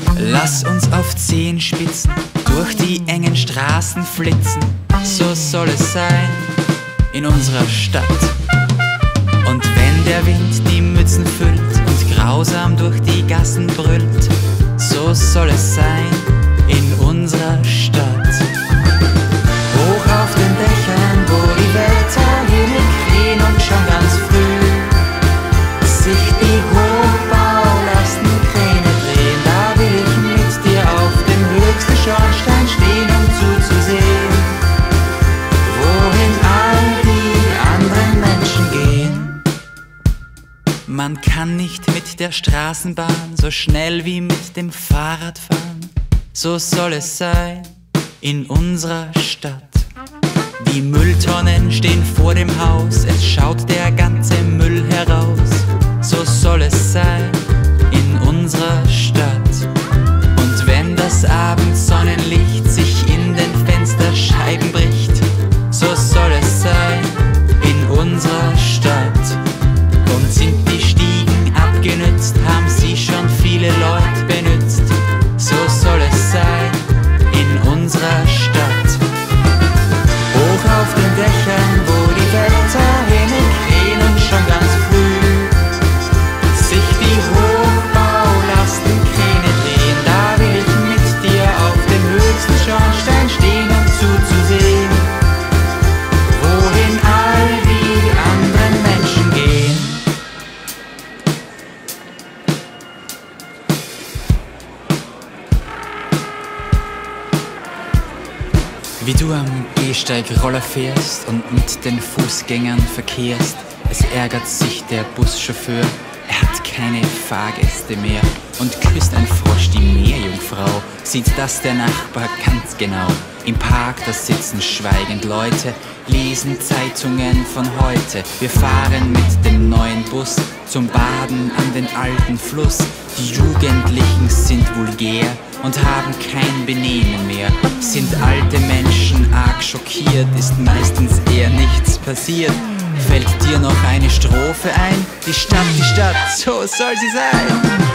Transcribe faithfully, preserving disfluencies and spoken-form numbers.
Lass uns auf Zehenspitzen durch die engen Straßen flitzen. So soll es sein in unserer Stadt. Und wenn der Wind die Mützen füllt und grausam durch die Gassen brüllt, so soll es sein in unserer Stadt. Hoch auf den Dächern, wo die Wetterhimmel krähen und schon ganz früh sich die Hochbaulastenkräne drehen, da will ich mit dir auf dem höchsten Schornstein stehen, um zuzusehen, wohin all die anderen Menschen gehen. Man kann nicht mit der Straßenbahn so schnell wie mit dem Fahrrad fahren. So soll es sein in unserer Stadt. Die Mülltonnen stehen vor dem Haus, es schaut der ganze Müll heraus. So soll es sein in unserer Stadt. Und wenn das Abendsonnenlicht sich in den Fensterscheiben bricht, so soll es sein in unserer Stadt. Und sind die Stiegen abgenützt, haben sie schon viele Leute benützt, so soll es sein in unserer Stadt. Hoch auf den Dächern, wo die Wetterhimmel krähen und schon ganz früh sich die Hochbaulastenkräne drehen, da will ich mit dir auf dem höchsten Schornstein stehen, um zuzusehen, wohin all die anderen Menschen gehen. Wie du am Gehsteig Roller fährst und mit den Fußgängern verkehrst, es ärgert sich der Buschauffeur, er hat keine Fahrgäste mehr und küsst ein Frosch die Meerjungfrau, sieht das der Nachbar ganz genau. Im Park, da sitzen schweigend Leute, lesen Zeitungen von heute. Wir fahren mit dem neuen Bus zum Baden an den alten Fluss. Die Jugendlichen sind vulgär und haben kein Benehmen mehr. Sind alte Menschen arg schockiert, ist meistens eher nichts passiert. Fällt dir noch eine Strophe ein? Die Stadt, die Stadt, so soll sie sein.